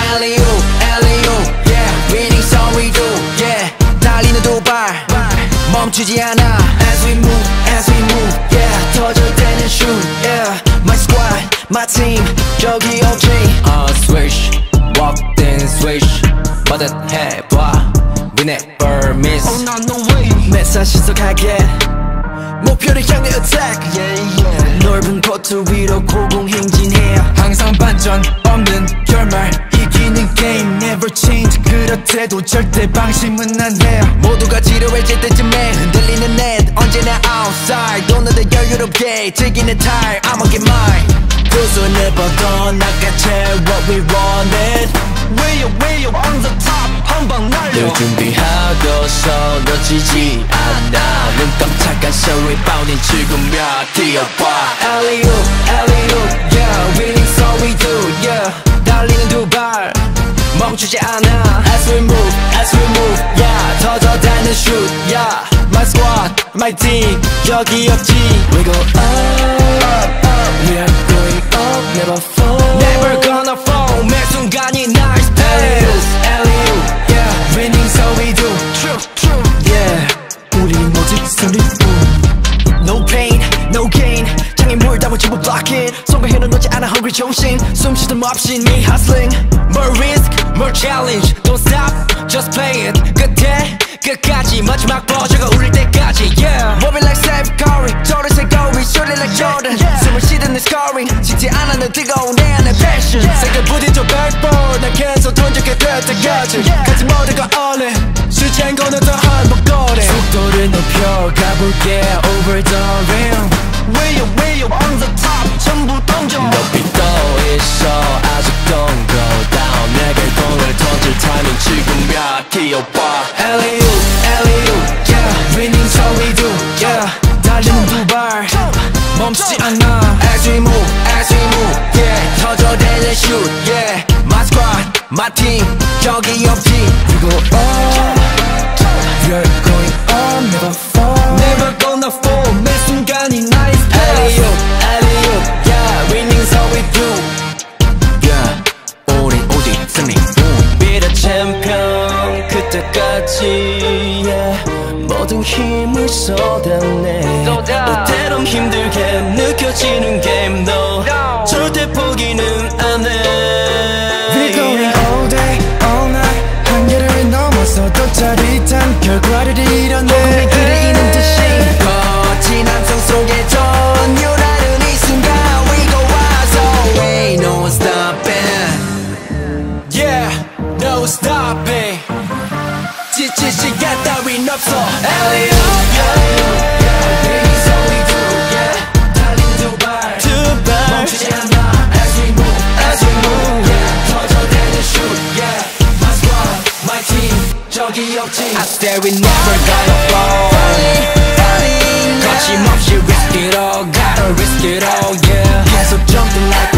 alley-oop, alley-oop, yeah. Winning song we do, yeah. 달리는 두 발 멈추지 않아. As we move, yeah. 터져대는 shoot, yeah. My squad, my team, 저기 없지. Swish, walk then swish. 뭐든 해봐, we never miss. Oh no, no way. 매사 시속하게 목표를 향해 attack, yeah, yeah. 넓은 코트 위로 고공행진해. 항상 반전 없는 결말, 이기는 게임 never change. 그렇대도 절대 방심은 안 해. 모두가 지루해질 때쯤에 흔들리는 net 언제나 outside. 돈을 여유롭게 즐기는 time, I'ma get mine. 두 손을 뻗어 낚아채 what we wanted. Way up on the top 한방 날려. 늘 준비하고서 놓치지 않아. 눈 깜짝한 show rebounding 지금 몇 뛰어봐. Alley-oop, alley-oop, yeah. Winning song we do, yeah. 달리는 두 발 멈추지 않아. As we move, yeah. 터져대는 shoot, yeah. My squad, my team, 여기 없지. We go up, we are going up, never fall. Never gonna fall, 매 순간이 nice pace. Alley-oop, yeah. Winning so we do, true, yeah. 우린 오직 승리뿐. No pain, no gain. 창에 물 담아 전부 block it. 성공해는 놓지 않아 hungry 정신. 숨 쉴 틈 없이 me hustling. More risk, more challenge. Don't stop, just play it. 끝까지 마지막 버저가 울릴 때까지, yeah. Moving like Steph Curry, 저를 새거리 shooting like Jordan. 숨을 쉬든 내 scoring, 식지 않아 는 뜨거운 내 안의 passion. 세계 부딪혀 backboard, 난 계속 던지게 될 때까지. 같이 모두가 all in, 쉬지 않고는 더 한복거리. 속도를 높여 가볼게 over the rim. Way up on the top 전부 던져. 높이 떠 있어 아직 don't go down. 내게 공을 던질 타이밍 지금 몇 뛰어봐. Alley-oop, alley-oop, yeah. Winning so we do, yeah. 달리는 두 발 멈추지 않아. As we move, yeah. 터져대는 shoot, yeah. My squad, my team, 여기 없지. We go up, we are going up, never fall. Never gonna fall, 매 순간이 nice pace. Alley-oop, alley-oop, yeah. Winning so we do, yeah. 우린 오직 승리. Be the champion 그때까지, yeah. 모든 힘을 쏟아내. 때론 힘들게 느껴지는 게임 너 절대 포기는 안 해. We're going all day, all night. 한계를 넘어서도 짜릿한 결과를 이뤄내. 그리는 듯이 거친 함성 속에 전율하는 이 순간 We go wild so ain't no stopping. Yeah, no stopping. 지칠 시간 따윈 없어. Alley-oop, yeah. Winning so we do, yeah. 달리는 두 발 멈추지 않아. As we move, yeah. 터져대는 shoot, yeah. My squad, my team, 저기 없지. I stay, we never gonna fall. 거침없이 risk it all, gotta risk it all, yeah. 계속 jumping like